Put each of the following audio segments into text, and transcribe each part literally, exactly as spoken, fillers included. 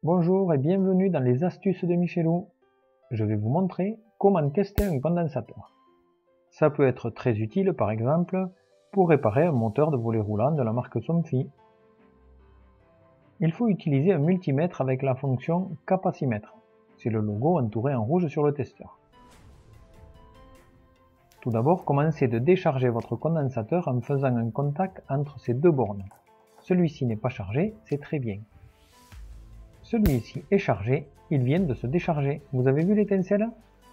Bonjour et bienvenue dans les astuces de Michelou. Je vais vous montrer comment tester un condensateur. Ça peut être très utile par exemple pour réparer un moteur de volet roulant de la marque Somfy. Il faut utiliser un multimètre avec la fonction capacimètre. C'est le logo entouré en rouge sur le testeur. Tout d'abord, commencez de décharger votre condensateur en faisant un contact entre ces deux bornes. Celui-ci n'est pas chargé, c'est très bien. Celui-ci est chargé, il vient de se décharger. Vous avez vu l'étincelle?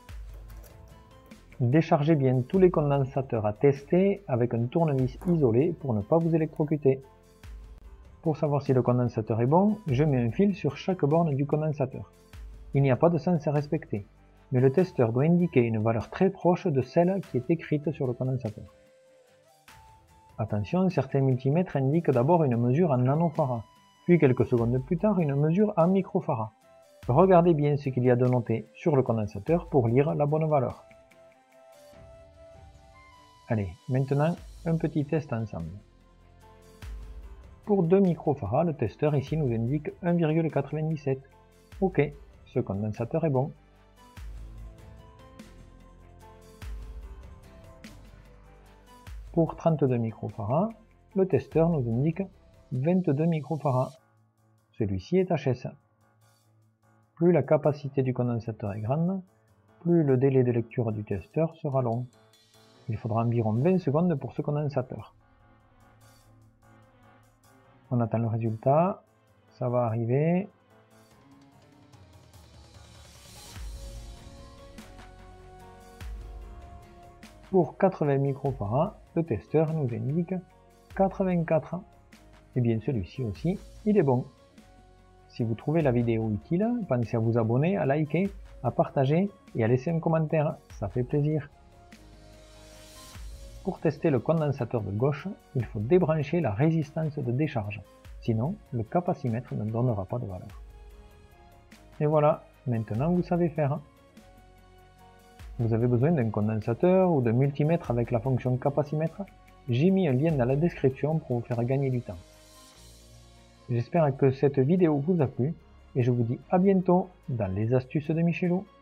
Déchargez bien tous les condensateurs à tester avec un tournevis isolé pour ne pas vous électrocuter. Pour savoir si le condensateur est bon, je mets un fil sur chaque borne du condensateur. Il n'y a pas de sens à respecter, mais le testeur doit indiquer une valeur très proche de celle qui est écrite sur le condensateur. Attention, certains multimètres indiquent d'abord une mesure en nanofarad, puis quelques secondes plus tard une mesure en microfarad. Regardez bien ce qu'il y a de noté sur le condensateur pour lire la bonne valeur. Allez, maintenant un petit test ensemble. Pour deux microfarads, le testeur ici nous indique un virgule quatre-vingt-dix-sept. Ok, ce condensateur est bon. Pour trente-deux microfarads, le testeur nous indique vingt-deux microfarads. Celui-ci est H S. Plus la capacité du condensateur est grande, plus le délai de lecture du testeur sera long. Il faudra environ vingt secondes pour ce condensateur. On attend le résultat, ça va arriver. Pour quatre-vingts microfarads, le testeur nous indique quatre-vingt-quatre. Et bien celui-ci aussi, il est bon. Si vous trouvez la vidéo utile, pensez à vous abonner, à liker, à partager et à laisser un commentaire, ça fait plaisir. Pour tester le condensateur de gauche, il faut débrancher la résistance de décharge, sinon le capacimètre ne donnera pas de valeur. Et voilà, maintenant vous savez faire. Vous avez besoin d'un condensateur ou d'un multimètre avec la fonction capacimètre? J'ai mis un lien dans la description pour vous faire gagner du temps. J'espère que cette vidéo vous a plu et je vous dis à bientôt dans les astuces de Michelou.